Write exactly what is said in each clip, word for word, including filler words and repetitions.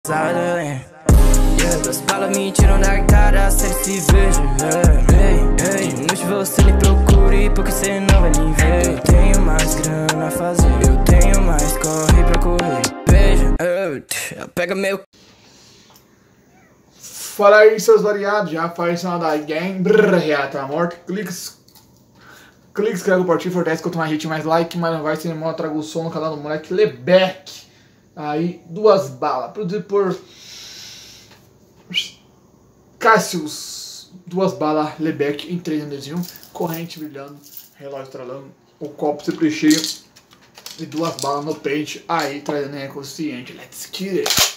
Yeah, duas balas me tiram da cara, cê se veja. Yeah. Ei, ei, de noite você me procure, porque cê não vai me ver. Eu tenho mais grana a fazer, eu tenho mais corre pra correr. Veja, eu, pega meu. Fala aí, seus variados, já faz uma da gang, brrr, reata a morte, cliques, cliques, inscreve o portinho, fortalece quanto mais hit, mais like, mas não vai ser mal, trago o som no canal do moleque Lebeck. Aí, duas balas, produzido por Cassius, duas balas Lebeck em três um, corrente brilhando, relógio estralando, o copo sempre cheio e duas balas no pente, aí trazendo a consciente, let's get it.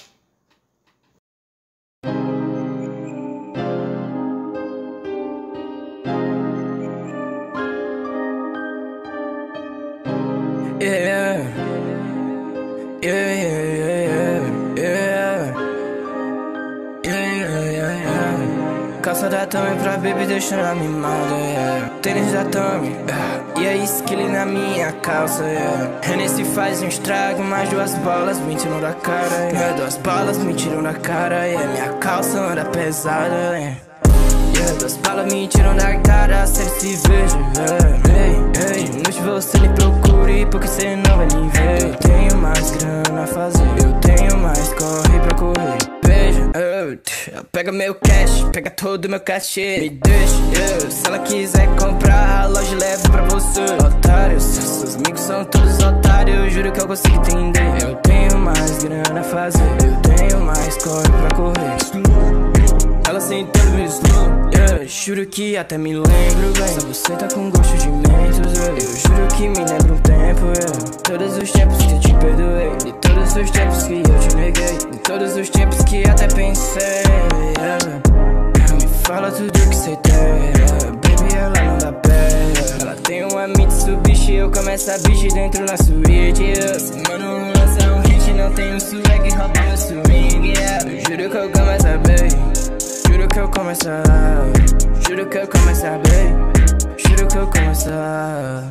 Yeah, yeah, yeah, yeah, yeah, yeah, yeah, yeah. Calça da Tommy pra baby deixando a mimada, yeah. Tênis da Tommy, yeah. E a skill na minha calça, yeah. Hennessy faz um estrago, mas duas balas me tiram da cara, yeah. Duas balas me tiram da cara, yeah. Minha calça anda pesada, yeah. Yeah, duas balas me tiram da cara, cê se veja. Yeah. Ei, ei, de noite você me procure, porque cê não vai me ver. Eu tenho mais grana a fazer, eu tenho mais corre pra correr. Veja, eu, pega meu cash, pega todo meu cachê, me deixa, yeah. Se ela quiser comprar, a loja leva pra você. Otário, seus amigos são todos otários, eu juro que eu consigo entender. Eu tenho mais grana a fazer, eu tenho mais corre pra correr. Ela sentando me slow, yeah. Juro que até me lembro bem. Só você tá com gosto de mentos, yeah. Eu juro que me lembro um tempo, yeah. Todos os tempos que eu te perdoei, e todos os tempos que eu te neguei, e todos os tempos que até pensei, yeah. Me fala tudo que cê tem, yeah. Baby, ela não dá pé, yeah. Ela tem uma Mitsubishi, eu começo a bicho dentro na suíte, yeah. Mano, lança um hit, não tem um swag, rouba meu swing, yeah. Eu juro que eu começo a bem. Juro que eu começo a... Juro que eu começo a ver. Juro que eu começo a...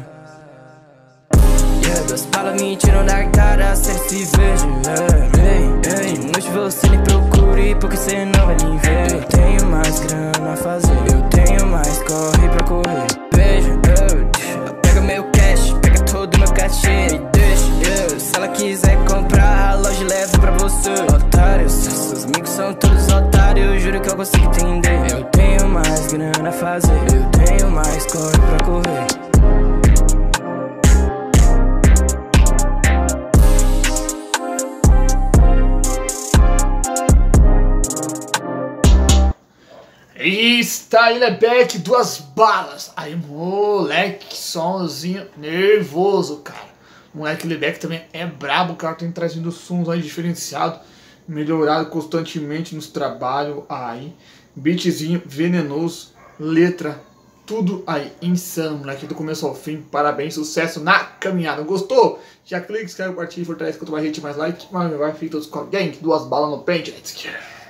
Yeah, duas balas me tiram da cara, cê se veja. Yeah. Ei, ei, de noite você me procure, porque cê não vai me ver. Eu tenho mais grana a fazer, eu tenho mais corre pra correr. Veja, eu, pega meu cash, pega todo meu cachê, me deixa, yeah. Se ela quiser comprar, a loja leva pra você. Otário, seus amigos são todos otários, eu juro que eu consigo entender. Eu tenho mais grana a fazer, eu tenho mais corre pra correr. Está aí, Lebeck, duas balas. Aí, moleque, somzinho nervoso, cara. Moleque Lebeck também é brabo, o cara tem trazido sons aí diferenciado, melhorado constantemente nos trabalhos aí. Beatzinho venenoso, letra, tudo aí insano, moleque, do começo ao fim. Parabéns, sucesso na caminhada. Gostou? Já clica, inscreve, compartilha, fortalece quanto mais hit, mais like. Mas vai ficar todos com a gang, duas balas no pente. Let's get it.